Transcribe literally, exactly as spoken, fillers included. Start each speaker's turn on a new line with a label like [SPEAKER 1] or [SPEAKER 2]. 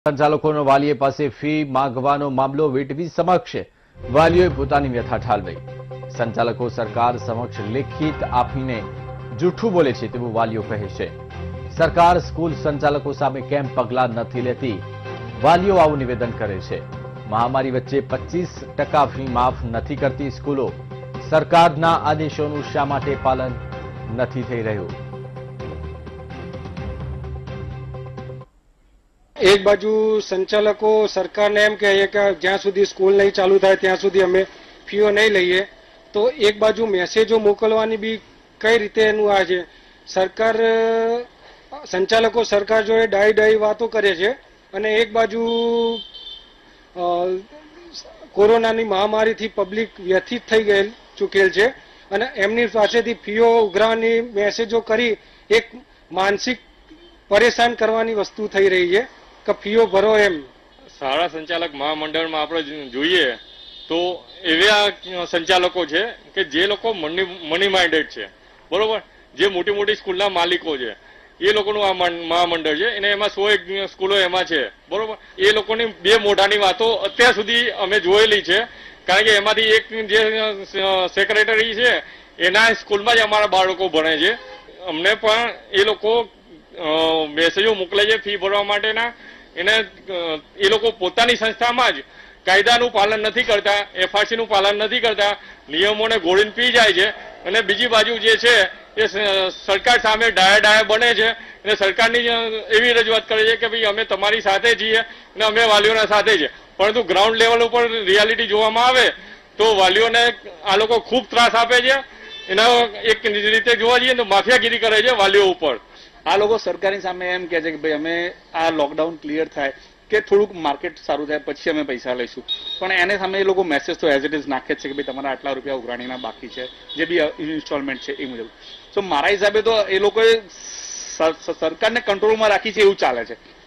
[SPEAKER 1] સંચાલકોનો વાલીએ પાસે ફી માંગવાનો મામલો વીટીવી સમક્ષ વાલીઓએ પોતાની વ્યથા ઠાલવી। સંચાલકો સરકાર સમક્ષ લેખિત આપીને જૂઠું બોલે છે તેવું વાલીઓ કહે છે। સરકાર સ્કૂલ સંચાલકો સામે કેમ પગલાં નથી લેતી, વાલીઓ આવું નિવેદન કરે છે। મહામારી વચ્ચે પચીસ ટકા ફી માફ નથી કરતી સ્કૂલો, સરકારના આદેશોનું શા માટે પાલન નથી થઈ રહ્યું।
[SPEAKER 2] एक बाजू संचालको सरकार ने एम कहे कि ज्यां सुधी स्कूल नहीं चालू थाय त्यां सुधी अमे फीओ नहीं लईए, तो एक बाजू मेसेजो मोकलवानी बी कई रीते एनुं आ छे। सरकार संचालको सरकार जोड़े डाई डाई वातो करे छे अने एक बाजू कोरोनानी महामारी थी पब्लिक व्यथित थई गયેલ चूकेल छे अने एमनी पासेथी फीओ उघरावવાની मेसेजो करी एक मानसिक परेशान करवानी वस्तु थई रही है कि फीओ भरो एम।
[SPEAKER 3] शाळा संचालक महामंडळ में आपणे जोईए तो एवा संचालको छे के जे लोको मनी मनी माइंडेड छे, बरोबर। जे मोटी मोटी स्कूलना मालिको छे ए लोकोनुं आ महामंडळ छे अने एमां सौ एक स्कूलो एमां छे, बरोबर। ए लोकोनी बे मोढानी वातो अत्यार सुधी अमे जोयेली छे, कारण के एमांथी एक जे सेक्रेटरी छे एना स्कूलमां ज अमारा बाळको भणे छे। अमने पण ए लोको मेसेजो मोकले छे फी भरवा माटेना, एने ए लोको पोतानी संस्थामां ज कायदानुं पालन नहीं करता, एफआरसी नुं पालन नहीं करता, नियमोने गोळीने पी जाय छे अने बीजी बाजू जे छे ए सरकार सामे डाया डाया बने छे अने सरकारनी एवी रजूआत करे छे के भाई अमे तमारी साथे छीए अने अमे वालीओना साथे छे, परंतु ग्राउंड लेवल पर रियालिटी जोवामां आवे तो वालीओने आ लोको खूब त्रास आपे छे। एना एक रीते जोवा जईए तो माफियागीरी करे छे वालीओ उपर।
[SPEAKER 4] आ लोग सरकार सामे एम कहे छे के भाई अमे आ लॉकडाउन क्लियर थाय के थोड़ुंक मार्केट सारू थाय पछी अमे पैसा लईशुं, पण एने सामे ए लोको मेसेज तो एज इट इज नाखे छे के भाई तमारा आटला रुपया उघराणीना बाकी छे, जे बी इन्स्टॉलमेंट छे ए मुजब। सो मारा हिसाबे तो ए लोकोए सरकारने कंट्रोल में राखी छे एवुं चाले छे।